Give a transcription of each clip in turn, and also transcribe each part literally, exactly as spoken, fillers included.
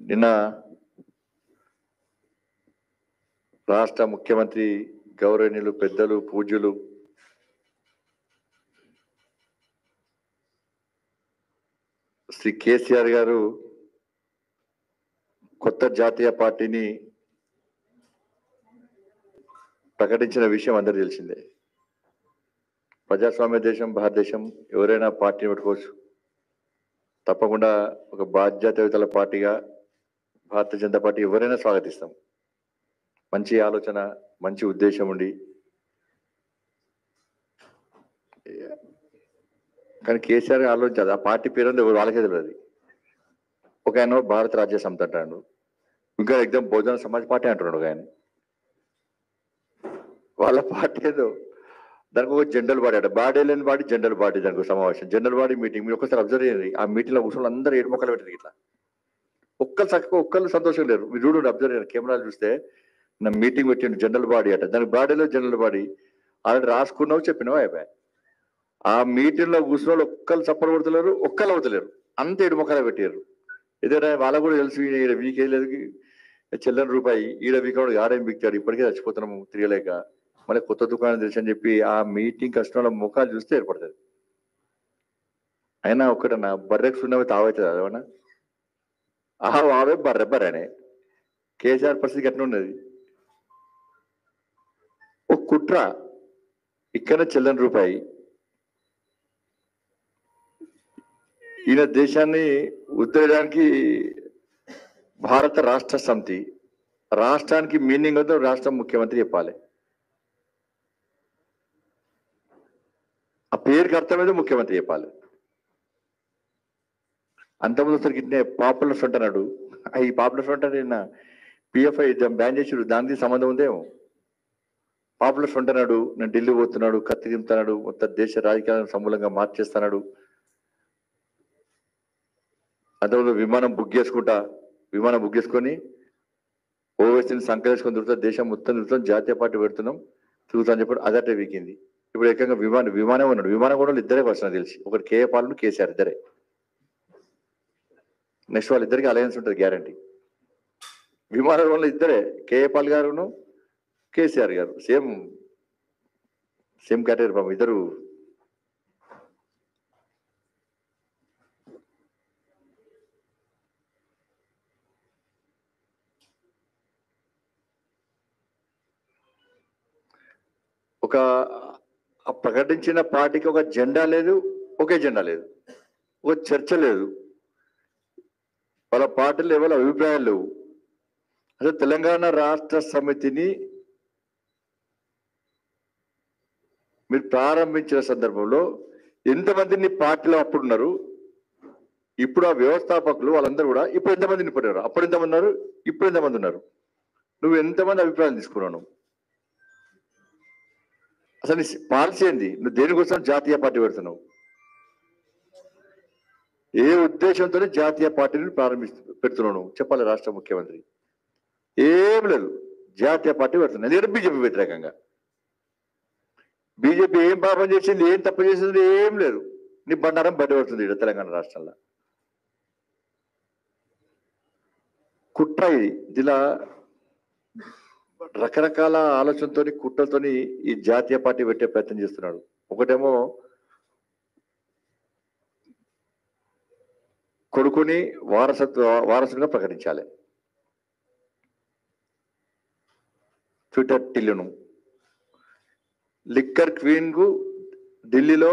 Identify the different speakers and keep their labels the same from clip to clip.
Speaker 1: నిన్న రాష్ట్ర ముఖ్యమంత్రి గౌరవనీయులు పెద్దలు పూజ్యులు శ్రీ కేసీఆర్ గారు కొత్త జాతీయ పార్టీని ప్రకటించిన విషయం అందరికీ తెలిసిందే. ప్రజాస్వామ్య దేశం భారతదేశం, ఎవరైనా పార్టీని పెట్టుకోవచ్చు. తప్పకుండా ఒక బాధ్యతాయుత పార్టీగా భారతీయ జనతా పార్టీ ఎవరైనా స్వాగతిస్తాం. మంచి ఆలోచన, మంచి ఉద్దేశం ఉండి, కానీ కేసీఆర్ ఆలోచించదు. ఆ పార్టీ పేరు వాళ్ళకే తెలియదు. ఒక ఆయన భారత రాజ్య సమితి అంటాడు, ఇంకా ఎగ్జామ్ బహుజన సమాజ్ పార్టీ అంటున్నాడు. ఒక ఆయన వాళ్ళ పార్టీ ఏదో దానికి ఒక జనరల్ బాడీ అంట, బాడీ లేని బాడీ జనరల్ బాడీ, దానికి సమావేశం జనరల్ బాడీ మీటింగ్. మీరు ఒకసారి అబ్జర్వ్ చేయండి. ఆ మీటింగ్ లో కూర్చొని అందరూ ఏడు మొక్కలు పెట్టారు. ఇట్లా ఒక్కరు చక్కగా ఒక్కళ్ళు సంతోషం లేరు. మీరు చూడండి, అబ్జర్వ్ చేయండి. కెమెరాలు చూస్తే నా మీటింగ్ పెట్టిండు జనరల్ బాడీ అంట, దానికి బాడీలో జనరల్ బాడీ ఆల్రెడీ రాసుకున్నావు, చెప్పినావు, అయిపోయాయి. ఆ మీటింగ్ లో కూర్చున్న వాళ్ళు ఒక్కళ్ళు చప్పలు కొడతలేరు, ఒక్కళ్ళు అవుతలేరు, అంత ఏడు మొక్కలు పెట్టారు. ఏదైనా వాళ్ళకు కూడా తెలుసు, ఈడ వీకే లేదు, చెల్లని రూపాయి ఈడ వీకాడు, ఆడేం వీక్తాడు, ఇప్పటికే చచ్చిపోతున్నాము తిరగలేక, మళ్ళీ కొత్త దుకాణం తెలుసు అని చెప్పి ఆ మీటింగ్ కష్టంలో ముఖాలు చూస్తే ఏర్పడుతుంది. అయినా ఒక్కటన్నా బర్రెకు సున్నవి తావవుతుంది అదేమన్నా, ఆహా ఆవే బర్రె బర్రెనే. కేసీఆర్ పరిస్థితి ఎట్లా ఉన్నది? ఒక కుట్ర, ఇక్కడ చెల్లని రూపాయి, ఈయన దేశాన్ని ఉద్ధరించడానికి భారత రాష్ట్ర సమితి, రాష్ట్రానికి మీనింగ్ వద్ద రాష్ట్ర ముఖ్యమంత్రి చెప్పాలి. ఆ పేరుకి అర్థమైతే ముఖ్యమంత్రి చెప్పాలి. అంతకుముందు అసలు ఇట్నే పాపులర్ ఫ్రంట్ అన్నాడు. ఈ పాపులర్ ఫ్రంట్ అంటే నిన్న పిఎఫ్ఐ బ్యాన్ చేసాడు, దానికి సంబంధం ఉందేమో. పాపులర్ ఫ్రంట్ అన్నాడు, నేను ఢిల్లీ పోతున్నాడు, కత్తి దింపుతున్నాడు, మొత్తం దేశ రాజకీయాలను సమూలంగా మార్చేస్తున్నాడు. అంతకుముందు విమానం బుక్ చేసుకుంటా, విమానం బుక్ చేసుకొని ఓవైసీని సంకలేసుకొని తిరుగుతా, దేశం మొత్తం తిరుగుతాం, జాతీయ పార్టీ పెడుతున్నాం, తిరుగుతా అని చెప్పాడు. అదటే వీకింది. ఇప్పుడు ఏకంగా విమానం విమానం ఉన్నాడు. విమానం కూడా ఇద్దరే వచ్చినా తెలిసి, ఒకటి కేఏ పాలన, కేసీఆర్ ఇద్దరే. నెక్స్ట్ వాళ్ళు ఇద్దరికి అలయన్స్ ఉంటుంది గ్యారంటీ. విమానం వల్ల ఇద్దరే, కేఏ పాల్ గారును కేసీఆర్ గారు, సేమ్ సేమ్ కేటగిరీ పాపం ఇద్దరు. ఒక ప్రకటించిన పార్టీకి ఒక జెండా లేదు, ఒకే జెండా లేదు, ఒక చర్చ లేదు, వాళ్ళ పార్టీలు ఎవరి అభిప్రాయాలు లేవు. అసలు తెలంగాణ రాష్ట్ర సమితిని మీరు ప్రారంభించిన సందర్భంలో ఎంతమందిని పార్టీలో అప్పుడు ఉన్నారు, ఇప్పుడు ఆ వ్యవస్థాపకులు వాళ్ళందరూ కూడా ఇప్పుడు ఎంతమందిని పడ్డారు, అప్పుడు ఎంతమంది ఉన్నారు, ఇప్పుడు ఎంతమంది ఉన్నారు, నువ్వు ఎంతమంది అభిప్రాయాలు తీసుకున్నావు, అసలు నీ పాలసీ ఏంది, నువ్వు దేనికోసం జాతీయ పార్టీ పెడుతున్నావు, ఏ ఉద్దేశంతో జాతీయ పార్టీని ప్రారంభిస్తూ పెడుతున్నావు చెప్పాలి రాష్ట్ర ముఖ్యమంత్రి. ఏం లేదు, జాతీయ పార్టీ పెడుతున్నా, లేదు బీజేపీ వ్యతిరేకంగా. బీజేపీ ఏం పాపం చేసింది, ఏం తప్పు చేసింది, ఏం లేదు, నీ బండారం బయటపడుతుంది ఇక్కడ తెలంగాణ రాష్ట్రంలో. కుట్ర ఇది. ఇలా రకరకాల ఆలోచనతో కుట్రతోని ఈ జాతీయ పార్టీ పెట్టే ప్రయత్నం చేస్తున్నాడు. ఒకటేమో కొడుకుని వారసత్వ వారసుగా ప్రకటించాలి, ట్విట్టర్ టిల్లును. లిక్కర్ క్వీన్ కు ఢిల్లీలో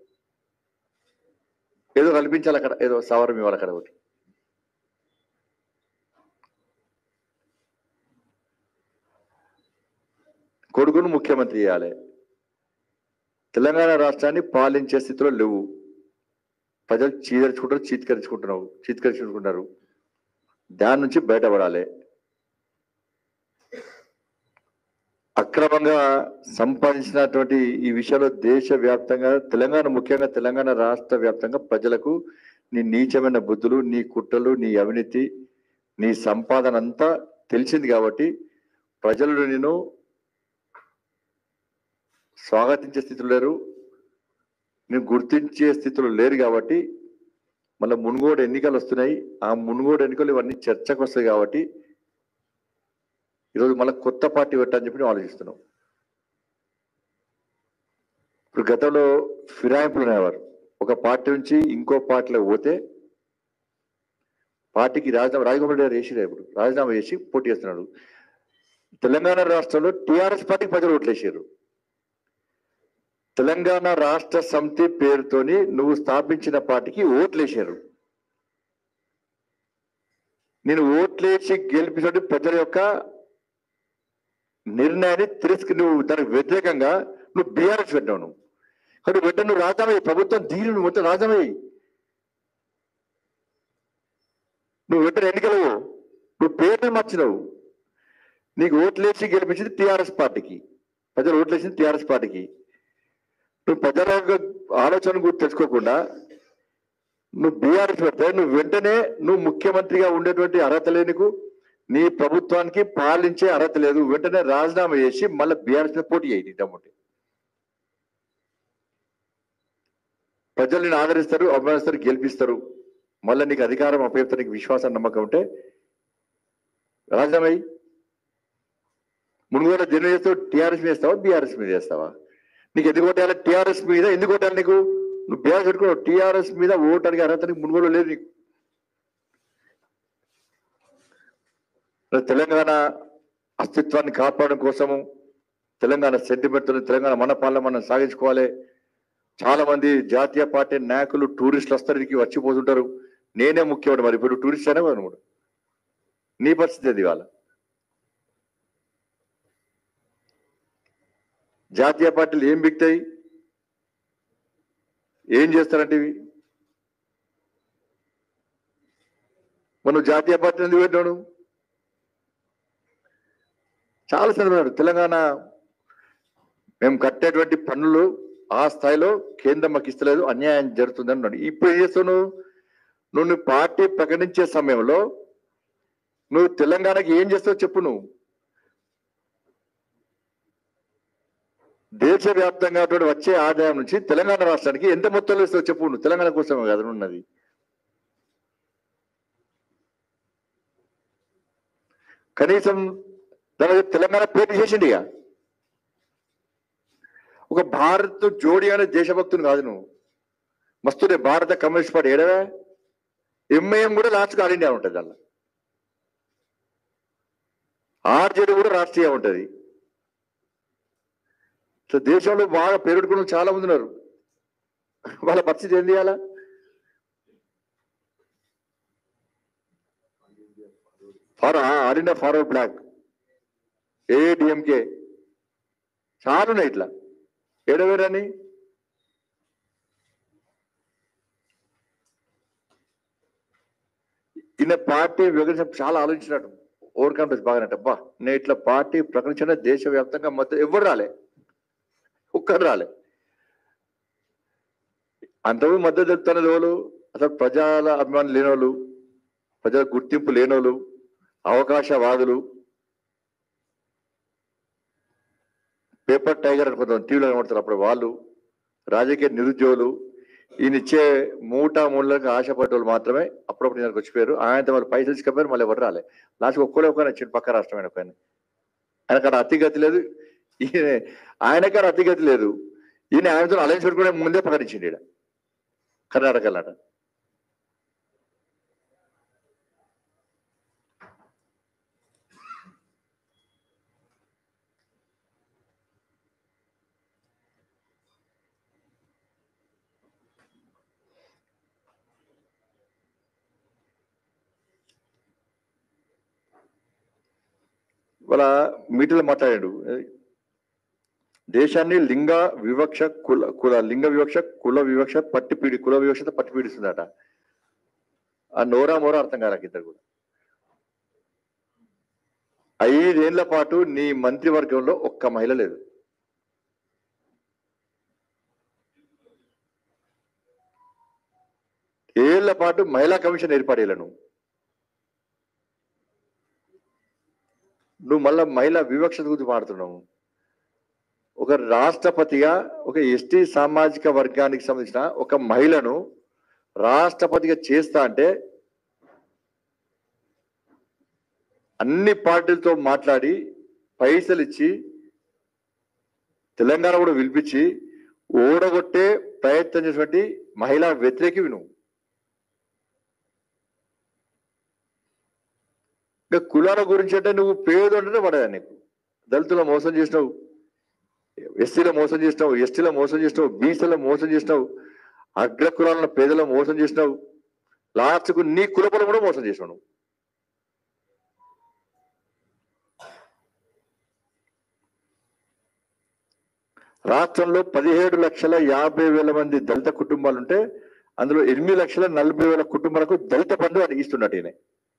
Speaker 1: ఏదో కల్పించాలి, అక్కడ ఏదో సవరం ఇవ్వాలి, అక్కడ ఒకటి. కొడుకును ముఖ్యమంత్రి చేయాలి. తెలంగాణ రాష్ట్రాన్ని పాలించే స్థితిలో లేవు, ప్రజలు చీదరించుకుంటారు, చీత్కరించుకుంటున్నావు చీత్కరించుకుంటున్నారు. దాని నుంచి బయటపడాలి. అక్రమంగా సంపాదించినటువంటి ఈ విషయంలో దేశవ్యాప్తంగా, తెలంగాణ ముఖ్యంగా తెలంగాణ రాష్ట్ర వ్యాప్తంగా ప్రజలకు నీ నీచమైన బుద్ధులు, నీ కుట్రలు, నీ అవినీతి, నీ సంపాదన అంతా తెలిసింది. కాబట్టి ప్రజలు నేను స్వాగతించే స్థితిలో లేరు, నేను గుర్తించే స్థితిలో లేరు. కాబట్టి మళ్ళీ మునుగోడు ఎన్నికలు వస్తున్నాయి. ఆ మునుగోడు ఎన్నికలు ఇవన్నీ చర్చకు వస్తాయి కాబట్టి ఈరోజు మళ్ళీ కొత్త పార్టీ పెట్టని చెప్పి మేము ఆలోచిస్తున్నాం. ఇప్పుడు గతంలో ఫిరాయింపులు అనేవారు. ఒక పార్టీ నుంచి ఇంకో పార్టీలో పోతే పార్టీకి రాజీనామా రాజగోపాల్ రెడ్డి గారు వేసిరే ఇప్పుడు రాజీనామా చేసి పోటీ చేస్తున్నాడు. తెలంగాణ రాష్ట్రంలో టీఆర్ఎస్ పార్టీకి ప్రజలు ఓట్లేసారు. తెలంగాణ రాష్ట్ర సమితి పేరుతోని నువ్వు స్థాపించిన పార్టీకి ఓట్లేసారు. నేను ఓట్లేసి గెలిపించే ప్రజల యొక్క నిర్ణయాన్ని తిరస్కరి నువ్వు దానికి వ్యతిరేకంగా నువ్వు బీఆర్ఎస్ పెట్టావు. నువ్వు కాబట్టి వెంటనే నువ్వు రాజీనామా ప్రభుత్వం దీని నువ్వు మొత్తం రాజీనామా నువ్వు వెంటనే ఎన్నికలు నువ్వు పేర్లు మార్చినావు. నీకు ఓట్లేసి గెలిపించింది టీఆర్ఎస్ పార్టీకి, ప్రజలు ఓట్లేసింది టీఆర్ఎస్ పార్టీకి. నువ్వు ప్రజల ఆలోచన కూడా తెలుసుకోకుండా నువ్వు బీఆర్ఎస్ పెడితే నువ్వు వెంటనే నువ్వు ముఖ్యమంత్రిగా ఉండేటువంటి అర్హత లేనికు నీ ప్రభుత్వానికి పాలించే అర్హత లేదు. వెంటనే రాజీనామా చేసి మళ్ళీ బీఆర్ఎస్ మీద పోటీ చేయి. దమ్ముంటే ప్రజలు నేను ఆదరిస్తారు, అభిమానిస్తారు, గెలిపిస్తారు. మళ్ళీ నీకు అధికారం అప్పచెప్తా నీకు విశ్వాసం నమ్మకం ఉంటే రాజీనామా అయ్యి మునుగోడ జన చేస్తావు. టీఆర్ఎస్ మీద చేస్తావా బీఆర్ఎస్ మీద చేస్తావా? నీకు ఎందుకు ఓటేయాలి? టీఆర్ఎస్ మీద ఎందుకు ఓటేయాలి? నీకు నువ్వు బీఆర్ఎస్ పెట్టుకున్నావు. టీఆర్ఎస్ మీద ఓటానికి అర్హత నీకు మునుగోడ లేదు. నీకు తెలంగాణ అస్తిత్వాన్ని కాపాడడం కోసము తెలంగాణ సెంటిమెంట్ తెలంగాణ మన పాలన మనం సాగించుకోవాలి. చాలా మంది జాతీయ పార్టీ నాయకులు టూరిస్టులు వస్తారు, ఇంటికి వచ్చిపోతుంటారు. నేనే ముఖ్యమండి. మరి ఇప్పుడు టూరిస్ట్ అయినా అనమాట నీ పరిస్థితి అది. వాళ్ళ జాతీయ పార్టీలు ఏం బిక్తాయి, ఏం చేస్తారంటే ఇవి మనం జాతీయ పార్టీ ఎందుకు పెట్టాడు? చాలా సందర్భాలు తెలంగాణ మేము కట్టేటువంటి పన్నులు ఆ స్థాయిలో కేంద్రం మాకు ఇస్తలేదు, అన్యాయం జరుగుతుందని అన్నాడు. ఇప్పుడు ఏం చేస్తావు? నువ్వు నువ్వు పార్టీ ప్రకటించే సమయంలో నువ్వు తెలంగాణకి ఏం చేస్తావు చెప్పు. నువ్వు దేశవ్యాప్తంగా వచ్చే ఆదాయం నుంచి తెలంగాణ రాష్ట్రానికి ఎంత మొత్తంలో ఇస్తావు చెప్పు. నువ్వు తెలంగాణ కోసమే కదా ఉన్నది. కనీసం దాని తెలంగాణ పేరు చేసిండి. ఇక ఒక భారత్ జోడి అనే దేశభక్తుని కాదు నువ్వు. మస్తునే భారత కమ్యూనిస్ట్ పార్టీ ఏడవే ఎంఐఎం కూడా లాస్ట్కి ఆల్ ఇండియా ఉంటుంది. అలా ఆర్జేడీ కూడా రాష్ట్రీయ ఉంటుంది. సో దేశంలో బాగా పేరుడుకున్న చాలా మంది ఉన్నారు. వాళ్ళ పరిస్థితి ఏం చేయాలా? For all India forward bloc AIADMK చాలా ఉన్నాయి. ఇట్లా ఏడవేరని ఈయన పార్టీ విభజన చాలా ఆలోచించినట్టు ఓవర్ కాన్ఫిడెన్స్ బాగానంట. అబ్బా నేను ఇట్లా పార్టీ ప్రకటించిన దేశవ్యాప్తంగా మొత్తం ఎవరు రాలే, ఒక్కరు రాలే. అంతకు మద్దతు తెలుపుతున్నది వాళ్ళు అసలు ప్రజల అభిమానులు లేనోళ్ళు, ప్రజల గుర్తింపు లేనోళ్ళు, అవకాశవాదులు, పేపర్ టైగర్ అని కొంతమంది టీవీలో కనబడతారు. అప్పుడు వాళ్ళు రాజకీయ నిరుద్యోగులు, ఈయన ఇచ్చే మూట మూలకి ఆశపడ్డోళ్ళు మాత్రమే అప్పుడప్పుడు నేను వచ్చిపోయారు. ఆయనతో వాళ్ళు పైసలు తీసుకపోయారు, మళ్ళీ ఎవరు రాలే. లాస్ట్కి ఒక్కడే ఒక నచ్చిండు పక్క రాష్ట్రమైన ఒక ఆయన కాడ అతిగతి లేదు, ఈయన ఆయన కాడ అతిగతి లేదు. ఈయన ఆయనతో అలయన్స్ పెట్టుకునే ముందే ప్రకటించింది ఈడ కర్ణాటకలాట. వాళ్ళ మీటింగ్లో మాట్లాడాడు, దేశాన్ని లింగ వివక్ష కుల కుల లింగ వివక్ష కుల వివక్ష పట్టి పీడి కుల వివక్షత పట్టి పీడిస్తుందట. ఆ నోరా మోరా అర్థం కాదు ఇద్దరు కూడా. ఐదేళ్ల పాటు నీ మంత్రివర్గంలో ఒక్క మహిళ లేదు. ఏళ్ల పాటు మహిళా కమిషన్ ఏర్పడేలను నువ్వు మళ్ళా మహిళా వివక్షత గురించి మాడుతున్నావు. ఒక రాష్ట్రపతిగా ఒక ఎస్టీ సామాజిక వర్గానికి సంబంధించిన ఒక మహిళను రాష్ట్రపతిగా చేస్తా అంటే అన్ని పార్టీలతో మాట్లాడి పైసలు ఇచ్చి తెలంగాణ కూడా పిలిపించి ఓడగొట్టే ప్రయత్నం చేసినటువంటి మహిళా వ్యతిరేకివి నువ్వు. ఇంకా కులాల గురించి అంటే నువ్వు పేరు అంటేనే పడదా నీకు. దళితుల మోసం చేసినావు, ఎస్సీలో మోసం చేసినావు, ఎస్టీలో మోసం చేసినావు, బీసీలో మోసం చేసినావు, అగ్ర కులాలను పేదలో మోసం చేసినావు, లాస్ట్కు నీ కులపలు కూడా మోసం చేసినావు నువ్వు. రాష్ట్రంలో పదిహేడు లక్షల యాభై వేల మంది దళిత కుటుంబాలుంటే అందులో ఎనిమిది లక్షల నలభై వేల కుటుంబాలకు దళిత బంధు అని ఇస్తున్నట్టు ఈయన.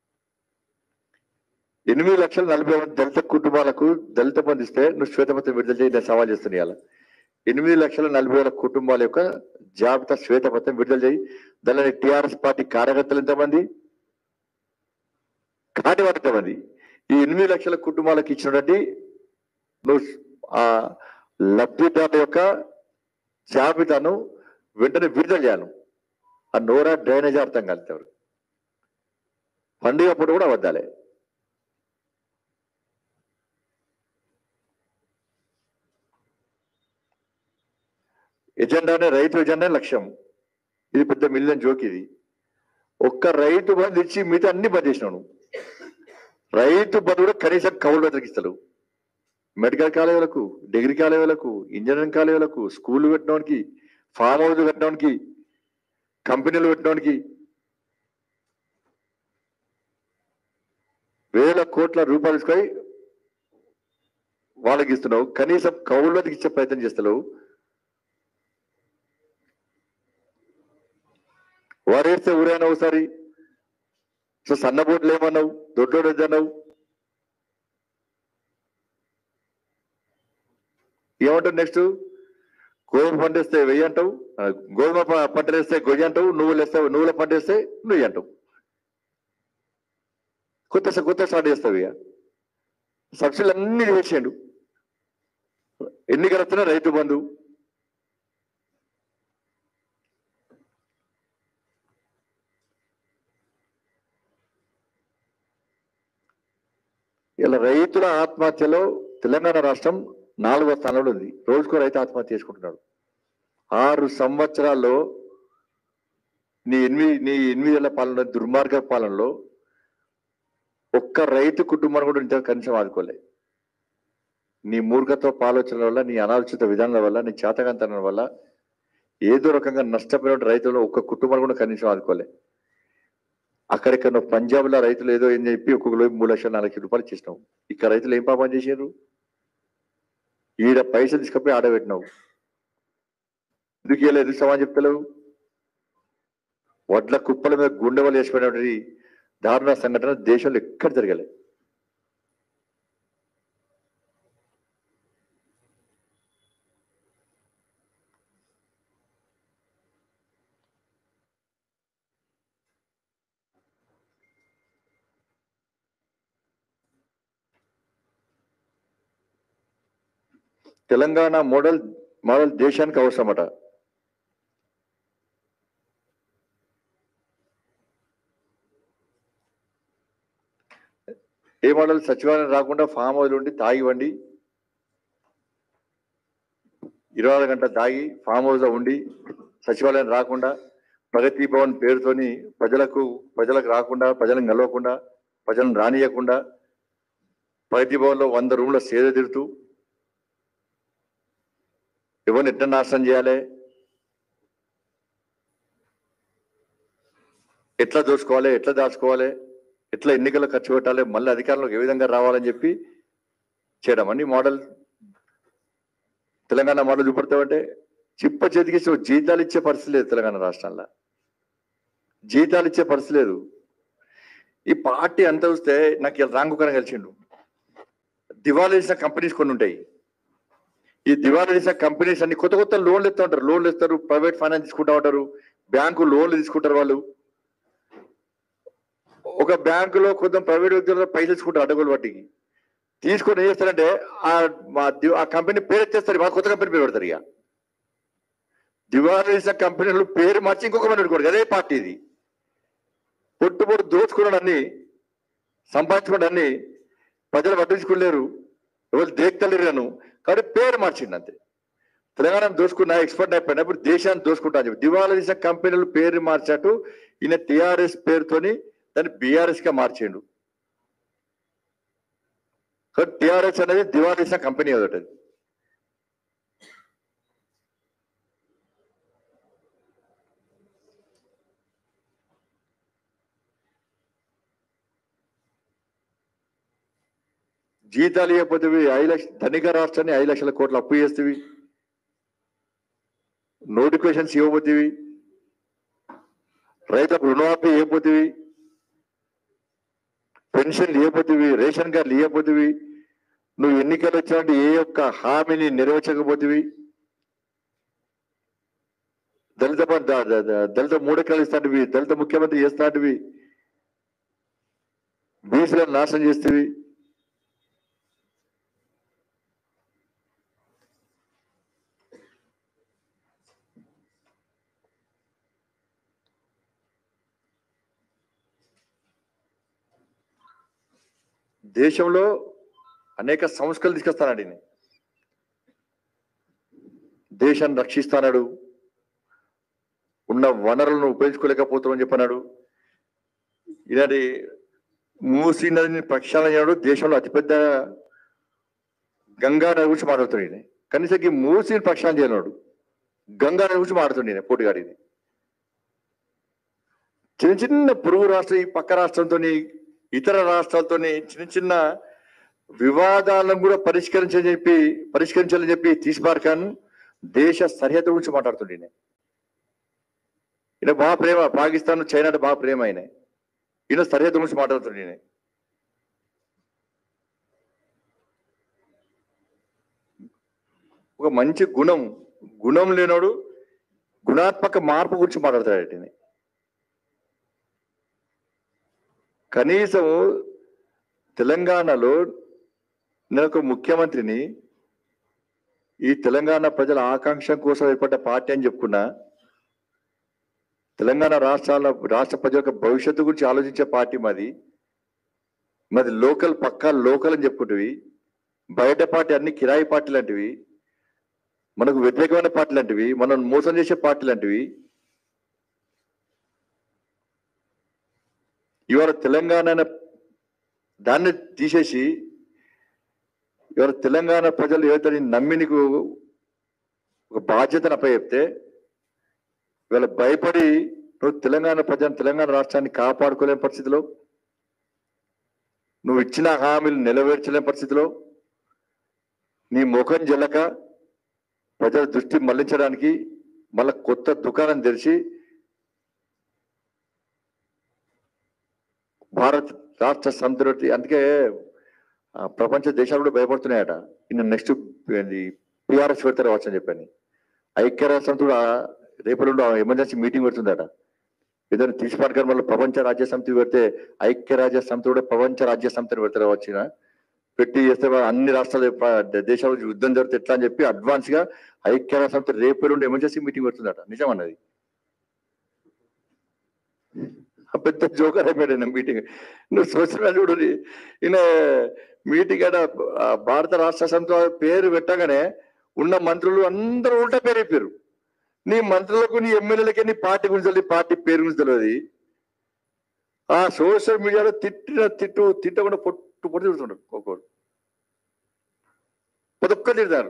Speaker 1: ఎనిమిది లక్షల నలభై వేల దళిత కుటుంబాలకు దళిత బంధు ఇస్తే నువ్వు శ్వేతపత్రం విడుదల చేయి, నేను సవాల్ చేస్తున్నా ఇవాళ. ఎనిమిది లక్షల నలభై వేల కుటుంబాల యొక్క జాబితా శ్వేతపత్రం విడుదల చేయి. దానిలో టిఆర్ఎస్ పార్టీ కార్యకర్తలు ఎంతమంది, కార్యకర్తలు ఎంతమంది, ఈ ఎనిమిది లక్షల కుటుంబాలకు ఇచ్చినటువంటి నువ్వు ఆ లబ్ధిదారుల యొక్క జాబితాను వెంటనే విడుదల చేయాలి. ఆ నోరా డ్రైనేజ్ అర్థం కలుగుతారు. పండుగ అప్పుడు కూడా వద్దాలే. ఎజెండానే రైతు ఎజెండా లక్ష్యం. ఇది పెద్ద మిలియన్ జోక్. ఇది ఒక్క రైతు బంధు ఇచ్చి మిగతా అన్ని బంద్ చేసినావు. రైతు బంధు కూడా కనీసం కౌలు తగ్గిస్తారు. మెడికల్ కాలేజీలకు, డిగ్రీ కాలేజీలకు, ఇంజనీరింగ్ కాలేజీలకు, స్కూళ్ళు పెట్టడానికి, ఫామ్ హౌస్ పెట్టడానికి, కంపెనీలు పెట్టడానికి వేల కోట్ల రూపాయలు తీసుకొని వాళ్ళకి ఇస్తున్నావు. కనీసం కౌలుకి ఇచ్చే ప్రయత్నం చేస్తున్నావు. వారేస్తే ఊరైనా ఒకసారి సో సన్నబోట్లు ఏమన్నావు, దొడ్లోడు వద్దన్నావు. ఏమంటావు నెక్స్ట్? గోధుమ పంట వేస్తే వెయ్యి అంటావు, గోధుమ పంటలు వేస్తే గొయ్యి అంటావు, నువ్వులు వేస్తే నువ్వుల పంట వేస్తే నువ్వు అంటావు. కొత్త కొత్త స్టార్ట్ చేస్తావు. ఇక సబ్సిడీలు అన్ని వేసేయండు. ఎన్నికలు వస్తున్నా రైతు బంధు. ఇలా రైతుల ఆత్మహత్యలో తెలంగాణ రాష్ట్రం నాలుగో స్థానంలో ఉంది. రోజుకో రైతు ఆత్మహత్య చేసుకుంటున్నాడు. ఆరు సంవత్సరాల్లో నీ ఎనిమిది నీ ఎనిమిదేళ్ల పాలన దుర్మార్గ పాలనలో ఒక్క రైతు కుటుంబాన్ని కూడా ఇంత కనీసం ఆదుకోలే. నీ మూర్ఖత్వ ఆలోచనల వల్ల, నీ అనాలోచిత విధానాల వల్ల, నీ చేతకంతనం వల్ల ఏదో రకంగా నష్టపోయిన రైతులు ఒక్క కుటుంబాన్ని కూడా కనీసం ఆదుకోలే. అక్కడిక్కడ పంజాబ్ లో రైతులు ఏదో ఏం చెప్పి ఒక్కొక్కరు మూడు లక్షల నాలుగు లక్షల రూపాయలు ఇచ్చేసినావు. ఇక్కడ రైతులు ఏం పాపం చేశారు? ఈడ పైసలు తీసుకపోయి ఆడబెట్టినావు. ఎందుకు ఇలా ఎదురు సమాజం చెప్తలేవు? వడ్ల కుప్పల మీద గుండెవలు వేసిపోయినటువంటి దారుణ సంఘటన దేశంలో ఎక్కడ జరగలే. తెలంగాణ మోడల్ మోడల్ దేశానికి అవసరమట. ఏ మోడల్? సచివాలయం రాకుండా ఫామ్ హౌస్ ఉండి తాగివ్వండి, ఇరవై ఆరు గంటల తాగి ఫామ్ హౌస్ ఉండి సచివాలయం రాకుండా ప్రగతి భవన్ పేరుతోని ప్రజలకు ప్రజలకు రాకుండా, ప్రజలను కలవకుండా, ప్రజలను రానియకుండా ప్రగతి భవన్లో వంద రూమ్ల సేద తిరుతూ ఎవరిని ఎట్లా నాశనం చేయాలి, ఎట్లా దోచుకోవాలి, ఎట్లా దాచుకోవాలి, ఎట్లా ఎన్నికల్లో ఖర్చు పెట్టాలి, మళ్ళీ అధికారంలోకి ఏ విధంగా రావాలని చెప్పి చేయడం అని మోడల్. తెలంగాణ మోడల్ చూపెడతామంటే చిప్ప చేతికి జీతాలు ఇచ్చే పరిస్థితి లేదు తెలంగాణ రాష్ట్రంలో. జీతాలు ఇచ్చే పరిస్థితి లేదు. ఈ పార్టీ అంతా చూస్తే నాకు ఇలా రాంగుకరం కలిసిండు. దివాళా చేసిన కంపెనీస్ కొన్ని ఉంటాయి. ఈ దివాళా చేసిన కంపెనీస్ అన్ని కొత్త కొత్త లోన్లు ఇస్తూ ఉంటారు. లోన్లు ఇస్తారు, ప్రైవేట్ ఫైనాన్స్ తీసుకుంటా ఉంటారు, బ్యాంకు లోన్లు తీసుకుంటారు. వాళ్ళు ఒక బ్యాంకులో కొంత ప్రైవేట్ వ్యక్తులు పైసలు తీసుకుంటారు అడ్డగోలు బట్టికి. తీసుకొని ఏం చేస్తారంటే ఆ కంపెనీ పేరు ఎత్తేస్తారు, మా కొత్త కంపెనీ పేరు పెడతారు. ఇక దివాళీస కంపెనీలు పేరు మార్చి ఇంకొక మంది పెట్టుకోడు అదే పార్టీ ఇది. పొట్టు పొట్టు దోచుకున్నాడన్ని సంపాదించుకోవడాన్ని ప్రజలు పట్టించుకోలేరు, ఎవరు దేక్తలేరు కాబట్టి పేరు మార్చింది అంతే. తెలంగాణ దోసుకున్న ఎక్స్పర్ట్ అయిపోయినా ఇప్పుడు దేశాన్ని దోసుకుంటా అని చెప్పి దివాళా తీసిన కంపెనీలు పేరు మార్చాటు ఈయన టిఆర్ఎస్ పేరుతోని దాన్ని బిఆర్ఎస్ గా మార్చిండు. టిఆర్ఎస్ అనేది దివాళా తీసిన కంపెనీ అదొకటి. జీతాలు ఇవ్వకపోతే ఐదు లక్షల ధనిక రాష్ట్రాన్ని ఐదు లక్షల కోట్ల అప్పు చేస్తేవి, నోటిఫికేషన్స్ ఇవ్వబోతేవి, రైతులకు రుణమాఫీ ఇవ్వబోతేవి, పెన్షన్లు ఇవ్వబోతేవి, రేషన్ కార్డులు ఇవ్వబోతేవి, నువ్వు ఎన్నికలు వచ్చినట్టు ఏ ఒక్క హామీని నెరవేర్చకపోతేవి, దళిత దళిత మూడెకరాలు ఇస్తాంటివి, దళిత ముఖ్యమంత్రి చేస్తాంటివి, బీసీలను నాశనం చేస్తేవి. దేశంలో అనేక సంస్కరణలు తీసుకొస్తాడు, ఈయన దేశాన్ని రక్షిస్తాడు, ఉన్న వనరులను ఉపయోగించుకోలేకపోతామని చెప్పన్నాడు. ఇలాంటి మూసీ నదిని ప్రక్షాళన చేయడు, దేశంలో అతిపెద్ద గంగా నది గురించి మాట్లాడుతున్నాడు ఈయన. కనీసం ఈ మూసీని ప్రక్షాళన చేయనాడు, గంగా నది గురించి మాట్లాడుతుంది ఈయన పోటీగాడిది. చిన్న చిన్న పొరుగు రాష్ట్రం ఈ పక్క రాష్ట్రంతో ఇతర రాష్ట్రాలతో చిన్న చిన్న వివాదాలను కూడా పరిష్కరించని చెప్పి పరిష్కరించాలని చెప్పి తీసిపార్కాను దేశ సరిహద్దు గురించి మాట్లాడుతుండే ఈయన. ఈయన బాగా ప్రేమ, పాకిస్తాన్ చైనా అంటే బాగా ప్రేమ ఆయన. ఈయన సరిహద్దు గురించి మాట్లాడుతుండే ఈయన. ఒక మంచి గుణం గుణం లేనోడు గుణాత్మక మార్పు గురించి మాట్లాడతాడు ఈయన. కనీసం తెలంగాణలో నేను ఒక ముఖ్యమంత్రిని, ఈ తెలంగాణ ప్రజల ఆకాంక్ష కోసం ఏర్పడ్డ పార్టీ అని చెప్పుకున్నా, తెలంగాణ రాష్ట్రాల రాష్ట్ర ప్రజల యొక్క భవిష్యత్తు గురించి ఆలోచించే పార్టీ మాది. మాది లోకల్ పక్కా లోకల్ అని చెప్పుకుంటువి, బయట పార్టీ అన్ని కిరాయి పార్టీ లాంటివి, మనకు వ్యతిరేకమైన పార్టీ లాంటివి, మనం మోసం చేసే పార్టీ లాంటివి. ఇవాళ తెలంగాణ దాన్ని తీసేసి ఇవాళ తెలంగాణ ప్రజలు ఏదైతే నమ్మి నీకు ఒక బాధ్యతను అప్పచెప్తే ఇవాళ భయపడి నువ్వు తెలంగాణ ప్రజలను తెలంగాణ రాష్ట్రాన్ని కాపాడుకోలేని పరిస్థితిలో, నువ్వు ఇచ్చిన హామీలు నెరవేర్చలేని పరిస్థితిలో, నీ ముఖం జల్లక ప్రజల దృష్టి మళ్లించడానికి మళ్ళా కొత్త దుకాణం తెరిచి భారత్ రాష్ట్ర సమితి, అందుకే ప్రపంచ దేశాలు కూడా భయపడుతున్నాయట. ఇన్న నెక్స్ట్ పిఆర్ఎస్ పెడతారు కావచ్చు అని చెప్పని. ఐక్యరాజ్య సమితి కూడా రేపటి ఎమర్జెన్సీ మీటింగ్ పెడుతుందట. ఏదైనా తీసిపాటు వల్ల ప్రపంచ రాజ్య సమితి పెడితే ఐక్యరాజ్య సమితి కూడా ప్రపంచ రాజ్య సమితిని పెడతారు వచ్చిన పెట్టి చేస్తే అన్ని రాష్ట్రాలు దేశాల యుద్ధం జరిగితే ఎట్లా అని చెప్పి అడ్వాన్స్ గా ఐక్యరాజ్య సమితి రేపటి ఎమర్జెన్సీ మీటింగ్ పెడుతుందట. నిజం అన్నది పెద్ద జోకర్ అయిపోయాడు మీటింగ్. నువ్వు సోషల్ మీడియా చూడు, ఈయన మీటింగ్ అట భారత రాష్ట్ర సమితి పేరు పెట్టగానే ఉన్న మంత్రులు అందరూ ఉల్టా పేరు అయిపోయారు. నీ మంత్రులకు నీ ఎమ్మెల్యేలకి నీ పార్టీ గురించి తెలియదు, పార్టీ పేరు గురించి తెలియదు. ఆ సోషల్ మీడియాలో తిట్టిన తిట్టు తిట్టకుండా పొట్టు పొట్టు తిడుతుంటారు. ఒక్కొక్కరు ప్రతి ఒక్కరు తిడతారు.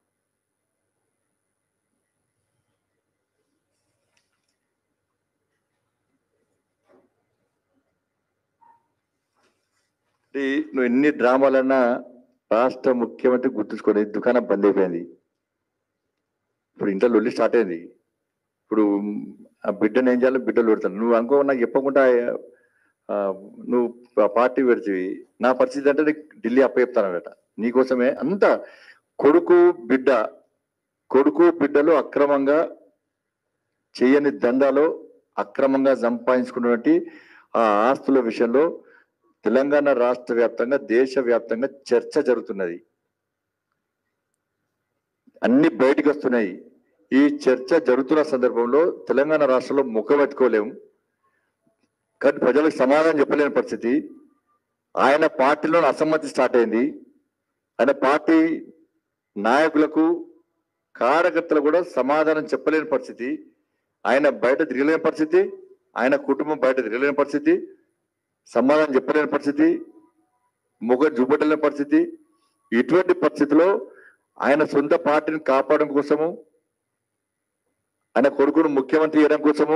Speaker 1: నువ్వు ఎన్ని డ్రామాలన్నా రాష్ట్ర ముఖ్యమంత్రి గుర్తుంచుకోండి, దుకాణం బంద్ అయిపోయింది. ఇప్పుడు ఇంట్లో లొల్లి స్టార్ట్ అయింది. ఇప్పుడు ఆ బిడ్డను ఏం చేయాలో బిడ్డలు పెడతాను. నువ్వు అనుకో నాకు చెప్పకుండా నువ్వు పార్టీ పెడితే నా పరిస్థితి అంటే ఢిల్లీ అప్ప చెప్తానట. నీకోసమే అంత కొడుకు బిడ్డ కొడుకు బిడ్డలు అక్రమంగా చేయని దందాలో అక్రమంగా సంపాదించుకున్నటువంటి ఆ ఆస్తుల విషయంలో తెలంగాణ రాష్ట్ర వ్యాప్తంగా దేశ వ్యాప్తంగా చర్చ జరుగుతున్నది. అన్ని బయటకు వస్తున్నాయి. ఈ చర్చ జరుగుతున్న సందర్భంలో తెలంగాణ రాష్ట్రంలో ముఖం ఎత్తుకోలేము, కానీ ప్రజలకు సమాధానం చెప్పలేని పరిస్థితి. ఆయన పార్టీలో అసమ్మతి స్టార్ట్ అయింది. ఆయన పార్టీ నాయకులకు కార్యకర్తలు కూడా సమాధానం చెప్పలేని పరిస్థితి. ఆయన బయట తిరగలేని పరిస్థితి, ఆయన కుటుంబం బయట తిరగలేని పరిస్థితి, సమాధానం చెప్పలేని పరిస్థితి, ముఖం చూపలేని పరిస్థితి. ఇటువంటి పరిస్థితిలో ఆయన సొంత పార్టీని కాపాడడం కోసము, ఆయన కొడుకును ముఖ్యమంత్రి చేయడం కోసము,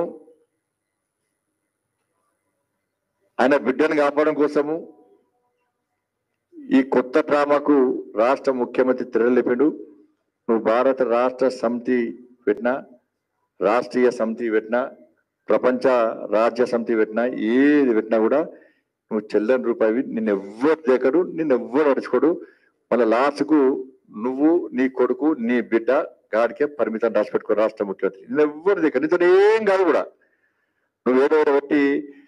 Speaker 1: ఆయన బిడ్డను కాపాడడం కోసము ఈ కొత్త డ్రామాకు రాష్ట్ర ముఖ్యమంత్రి తెరలేపిండు. నువ్వు భారత రాష్ట్ర సమితి పెట్టినా, రాష్ట్రీయ సమితి పెట్టినా, ప్రపంచ రాజ్య సమితి పెట్టినా, ఏది పెట్టినా కూడా నువ్వు చెల్లని రూపాయి. నిన్ను ఎవ్వరు దేకడు, నిన్ను ఎవ్వరు అడుచుకోడు. మళ్ళీ లాస్ట్కు నువ్వు, నీ కొడుకు, నీ బిడ్డ గాడికే పరిమితం రాసి పెట్టుకో రాష్ట్ర ముఖ్యమంత్రి. నిన్ను ఎవ్వరు దేకడు, నీతో ఏం కాదు కూడా. నువ్వు ఏదో బట్టి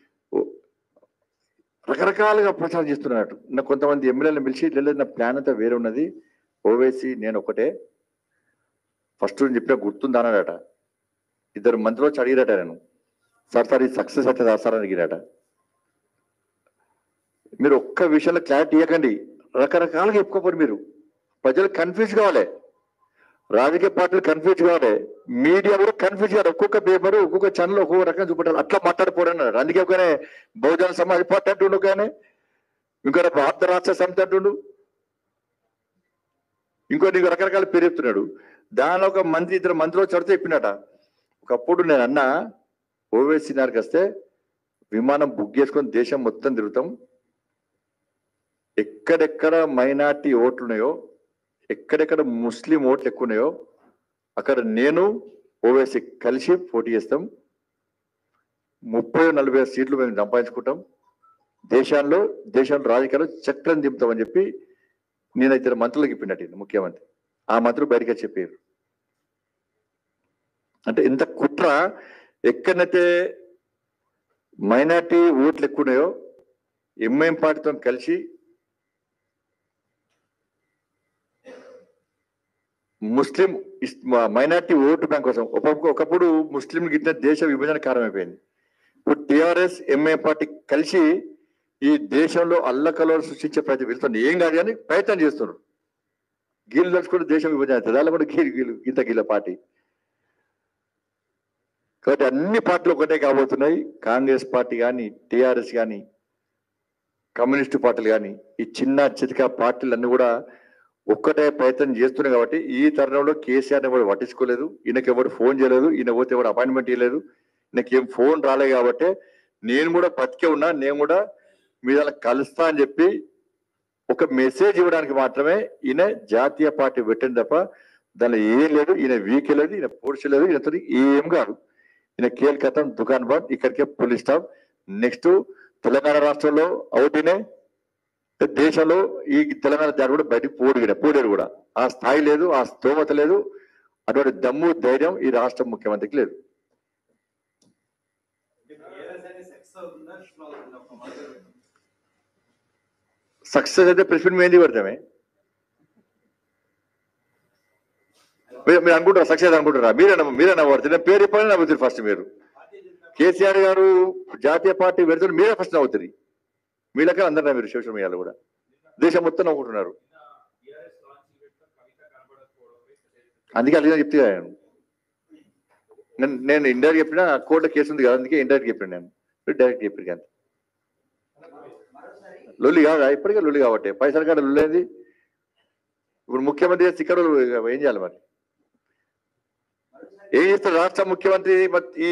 Speaker 1: రకరకాలుగా ప్రచారం చేస్తున్నట్టు. నా కొంతమంది ఎమ్మెల్యేలను పిలిచి, లేదు నా ప్లాన్ అంతా వేరే ఉన్నది, ఓవేసి నేను ఒకటే ఫస్ట్ చెప్పిన గుర్తుందా అన్నాడట. ఇద్దరు మంత్రులు వచ్చి అడిగిరట, నేను సార్ సార్ ఇది సక్సెస్ అవుతుంది సార్ అని అడిగిరట. మీరు ఒక్క విషయంలో క్లారిటీ ఇవ్వకండి, రకరకాలుగా చెప్పుకోపోరు. మీరు ప్రజలు కన్ఫ్యూజ్ కావాలి, రాజకీయ పార్టీలు కన్ఫ్యూజ్ కావాలి, మీడియా కూడా కన్ఫ్యూజ్ కావాలి. ఒక్కొక్క పేపర్ ఒక్కొక్క ఛానల్ ఒక్కొక్క రకంగా చూపెట్టాలి. అట్లా మాట్లాడిపోరన్నారు. అందుకే ఒకనే బహుజన సమాజ్ పార్టీ అంటుండు, కానీ ఇంకో భారత రాష్ట్ర సమితి అంటుండు, ఇంకో నీకు రకరకాల పేరు చెప్తున్నాడు. దానిలో ఒక మంత్రి, ఇద్దరు మంత్రులు చడితే చెప్పినట, ఒకప్పుడు నేను అన్నా ఓవేసీ నారికి వస్తే విమానం బుక్ చేసుకొని దేశం మొత్తం తిరుగుతాం, ఎక్కడెక్కడ మైనార్టీ ఓట్లు ఉన్నాయో, ఎక్కడెక్కడ ముస్లిం ఓట్లు ఎక్కువ ఉన్నాయో అక్కడ నేను ఓవేసీ కలిసి పోటీ చేస్తాం, ముప్పై నలభై సీట్లు మేము సంపాదించుకుంటాం, దేశాల్లో దేశంలో రాజకీయాలు చక్రం దింపుతామని చెప్పి నేను ఇద్దరు మంత్రులకు ఇప్పినట్టు ముఖ్యమంత్రి. ఆ మంత్రులు బయటకు చెప్పారు. అంటే ఇంత కుట్ర, ఎక్కడైతే మైనార్టీ ఓట్లు ఎక్కువ ఉన్నాయో ఎంఐఎం పార్టీతో కలిసి ముస్లిం మైనార్టీ ఓటు బ్యాంక్ కోసం ఒకప్పుడు ముస్లిం గిట్టిన దేశ విభజన కారణమైపోయింది. ఇప్పుడు టిఆర్ఎస్ ఎంఐఎం పార్టీ కలిసి ఈ దేశంలో అల్లకల్లో సృష్టించే ప్రయత్నం వెళ్తుంది. ఏం కాదు కానీ ప్రయత్నం చేస్తున్నారు. గీలు తలుచుకుంటే దేశం విభజన అవుతుంది, అలా కూడా గీలు గీలు ఇంత గీల పార్టీ. కాబట్టి అన్ని పార్టీలు ఒకటే కాబోతున్నాయి. కాంగ్రెస్ పార్టీ కానీ, టిఆర్ఎస్ కానీ, కమ్యూనిస్టు పార్టీలు కానీ, ఈ చిన్న చితిక పార్టీలు అన్ని కూడా ఒక్కటే ప్రయత్నం చేస్తున్నాయి. కాబట్టి ఈ తరుణంలో కేసీఆర్ని ఎవరు పట్టించుకోలేదు, ఈయనకి ఎవరు ఫోన్ చేయలేదు, ఈయన పోతే ఎవరు అపాయింట్మెంట్ ఇవ్వలేదు, ఈయనకేం ఫోన్ రాలేదు. కాబట్టి నేను కూడా బతికే ఉన్నా, నేను కూడా మీద కలుస్తా అని చెప్పి ఒక మెసేజ్ ఇవ్వడానికి మాత్రమే ఈయన జాతీయ పార్టీ పెట్టింది తప్ప దానిలో ఏం లేదు. ఈయన వీక్ లేదు, ఈయన పోడ్చలేదు, ఈయనతో ఏం కాదు. ఈయన కేల్ కథం దుకాన్ బంద్, ఇక్కడికే పోలీస్ స్టాప్. నెక్స్ట్ తెలంగాణ రాష్ట్రంలో అవుటినే, దేశంలో ఈ తెలంగాణ జాతి కూడా బయటకు పోడు పోలేరు కూడా. ఆ స్థాయి లేదు, ఆ స్తోమత లేదు, అటువంటి దమ్ము ధైర్యం ఈ రాష్ట్ర ముఖ్యమంత్రికి లేదు. సక్సెస్ అయితే ప్రెస్ మీట్ ఏంది పెడతామే? మీరు అనుకుంటారా సక్సెస్ అనుకుంటారా? మీరేనా మీరేనా పడుతుంది? పేరు చెప్పాలని నవ్వుతుంది ఫస్ట్. మీరు కేసీఆర్ గారు జాతీయ పార్టీ పెడుతున్నారు, మీరే ఫస్ట్ నవ్వుతుంది. మీలకే అందరినా మీరు సోషల్ మీడియాలో కూడా దేశం మొత్తం నవ్వుకుంటున్నారు. అందుకే అడిగినా చెప్తే నేను నేను ఇండైరెక్ట్ చెప్పినా కోర్టులో కేసు ఉంది కదా, అందుకే ఇండైరెక్ట్ చెప్పాను. నేను డైరెక్ట్ చెప్పాను కానీ లొల్లి కాదా? ఇప్పటికే లొల్లి కాబట్టి పైసలు కాడ లొల్లేంది. ఇప్పుడు ముఖ్యమంత్రి ఇక్కడ ఏం చేయాలి మరి? ఏం చేస్తాడు రాష్ట్ర ముఖ్యమంత్రి? ఈ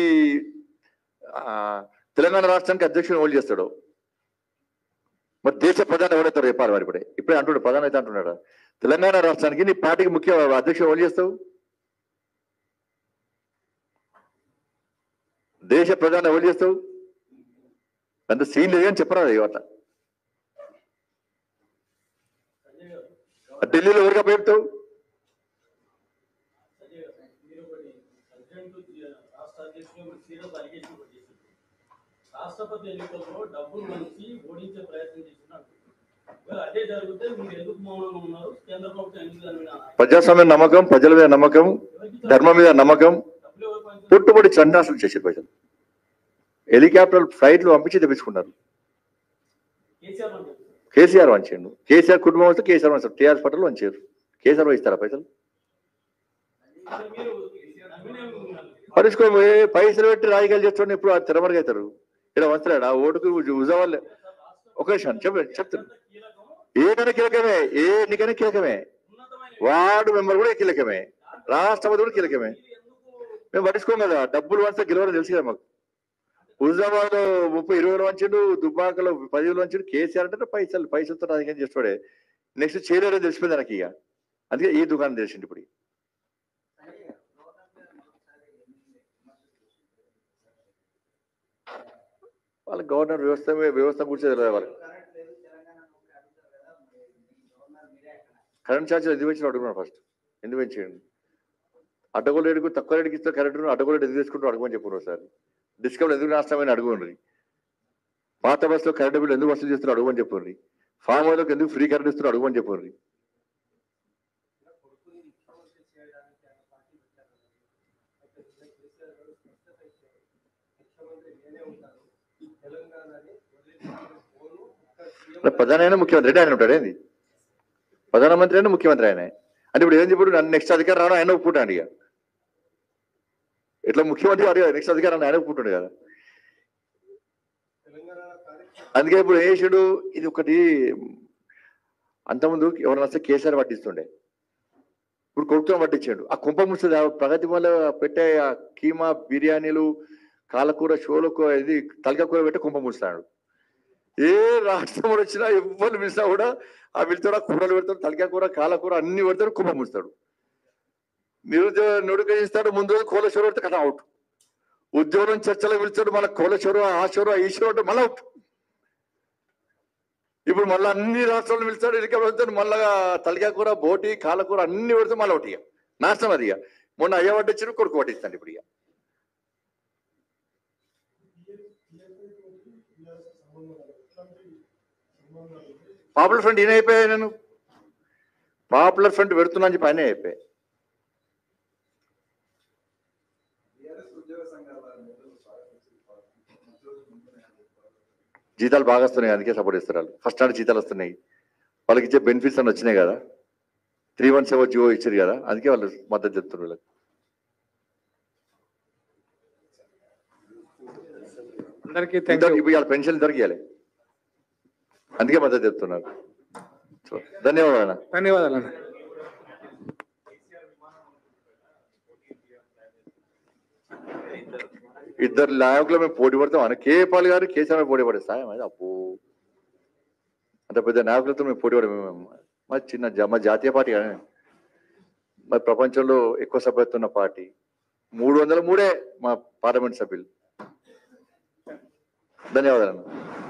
Speaker 1: తెలంగాణ రాష్ట్రానికి అధ్యక్షుడు ఎవరు చేస్తాడు? మరి దేశ ప్రధాని ఎవరైతారు చెప్పాలి మరి. ఇప్పుడే ఇప్పుడే అంటున్నాడు, ప్రధాని అయితే అంటున్నాడు తెలంగాణ రాష్ట్రానికి నీ పార్టీకి ముఖ్య అధ్యక్షుడు ఎవరు చేస్తావు? దేశ ప్రధాని ఎవరు చేస్తావు? అంత సీన్ లేదని చెప్పరాదు యువత. ఢిల్లీలో ఎవరిగా పెడతావు?
Speaker 2: రాష్ట్రపతి ఎన్నికల్లో డబ్బులు మంచి ఓడించే ప్రయత్నం చేస్తున్నారు.
Speaker 1: ప్రజాస్వామ్య నమ్మకం, ప్రజల మీద నమ్మకం, ధర్మం మీద నమ్మకం పుట్టుబడి చండాసులు చేసారు ప్రజలు. హెలికాప్టర్ ఫ్లైట్లు పంపించి తెప్పించుకున్నారు. కేసీఆర్ వంచాడు. కేసీఆర్ కుటుంబం వస్తే కేసీఆర్ వంచారు. టీఆర్ఎస్ పట్టలు వంచారు. కేసీఆర్ ఇస్తారా పైసలు? పరుచుకో పైసలు పెట్టి రాజకీయాలు చేస్తుండే ఇప్పుడు తెరమరుగవుతారు. ఇలా వంచలేడు ఆ ఓటుకు ఉజావాళ్ళే. ఒక విషయం చెప్ప చెప్తాను ఏదైనా కీలకమే, ఏ ఎన్నికైనా కీలకమే, వార్డు మెంబర్ కూడా కీలకమే, రాష్ట్రపతి కూడా కీలకమే. మేము పట్టించుకోం కదా. డబ్బులు వంచితే గెలవడం తెలుసు కదా మాకు. హుజాబాద్ ముప్పై ఇరవై వేలు వంచాడు, దుబ్బాకలో పదివేలు వంచాడు. కేసీఆర్ అంటే పైసలు పైసలతో రాజకీయం చేస్తాడే. నెక్స్ట్ చేయలేదో తెలిసిపోయింది నాకు. ఇక అందుకే ఈ దుకాణం తెలిసింది. ఇప్పుడు వాళ్ళ గవర్నర్ వ్యవస్థ వ్యవస్థ గురించి తెలియదు వాళ్ళకి. కరెంట్ ఛార్జీలు ఎందుకు పెంచిన అడుగున్నాడు ఫస్ట్. ఎందుకు పెంచేయండి? అడ్డగోలు రేటుకు తక్కువ రేటుకి ఇస్తే కరెంటు అడ్డగోలు రేటు ఎందుకు తీసుకుంటారు అడగమని చెప్పుకున్నారు సార్. డిస్కౌంట్ ఎందుకు నష్టమని అడుగుండ్రి. పాత బస్సులో కరెంటు బిల్లు ఎందుకు వసూలు చేస్తున్నారు అడుగుమని చెప్పుండ్రి. ఫామ్ హౌస్లోకి ఎందుకు ఫ్రీ కరెంట్ ఇస్తున్నారు అడుగుమని చెప్పుండ్రి. ప్రధానమైన ముఖ్యమంత్రి అంటే ఆయన ఉంటాడు. ఏంది ప్రధానమంత్రి అయినా ముఖ్యమంత్రి ఆయన అంటే ఇప్పుడు ఏంది? ఇప్పుడు నన్ను నెక్స్ట్ అధికారం రావడం ఆయన ఒప్పుకుంటాడు. ఇక ఇట్లా ముఖ్యమంత్రి అడిగా నెక్స్ట్ అధికారం ఆయన ఒప్పుకుంటాడు కదా. అందుకే ఇప్పుడు వేసాడు. ఇది ఒకటి అంతకుముందు ఎవరైనా వస్తే కేసీఆర్ పట్టిస్తుండే, ఇప్పుడు కొడుకుతో పట్టించాడు. ఆ కుంప ముస్తుంది. ప్రగతి వల్ల పెట్టే ఆ కీమా బిర్యానీలు కాలకూర షోలకు ఇది తలక కూర పెట్టి కుంప ముస్తాడు. ఏ రాష్ట్రంలో వచ్చినా ఎవరు పిలిచినా కూడా ఆ పిలుతాడు, కూరలు పెడతాడు, తలకాయ కూర కాలకూర అన్ని పెడతాడు, కుంభ ముస్తాడు. నిరుద్యోగ నిరుకరిస్తాడు. ముందు కోల షోరు పెడితే కథ అవుట్. ఉద్యోగం చర్చలో పిలుస్తాడు, మళ్ళీ కోల షోరు ఆ షోరు ఈ షోరు అంటే మళ్ళీ అవుట్. ఇప్పుడు మళ్ళీ అన్ని రాష్ట్రాలను పిలుస్తాడు, ఇక పెడతాడు, మళ్ళా తలకాయ కూర బోటి కాలకూర అన్ని పెడితే మళ్ళీ ఒకటి. ఇక నాశనం అది. ఇక మొన్న అయ్య పట్టించారు, కొడుకు పట్టిస్తాడు. ఇప్పుడు ఇక పాపులర్ ఫ్రంట్ ఈయన అయిపోయాయి. నేను పాపులర్ ఫ్రంట్ పెడుతున్నా అని చెప్పి ఆయనే అయిపోయాయి. జీతాలు బాగా వస్తున్నాయి, అందుకే సపోర్ట్ ఇస్తారు వాళ్ళు. ఫస్ట్ నాడు జీతాలు వస్తున్నాయి, వాళ్ళకి ఇచ్చే బెనిఫిట్స్ అన్నీ వచ్చినాయి కదా. త్రీ వన్ సెవెన్ జియో ఇచ్చారు కదా, అందుకే వాళ్ళు మద్దతు చెప్తున్నారు వీళ్ళకి. ఇవాళ పెన్షన్ ఇద్దరికి ఇవ్వాలి, అందుకే మద్దతు చెప్తున్నారు. ధన్యవాదాలు
Speaker 2: ధన్యవాదాలు
Speaker 1: ఇద్దరు నాయకులు మేము పోటీ పడతాం అన్న. కేపాల్ గారు కేసీఆర్ పోటీ పడేస్తాం. అప్పు అంత పెద్ద నాయకులతో మేము పోటీ పడము. మా చిన్న మా జాతీయ పార్టీ కానీ మరి ప్రపంచంలో ఎక్కువ సభ్యత్వం ఉన్న పార్టీ. మూడు వందల మూడే మా పార్లమెంట్ సభ్యులు. ధన్యవాదాలు.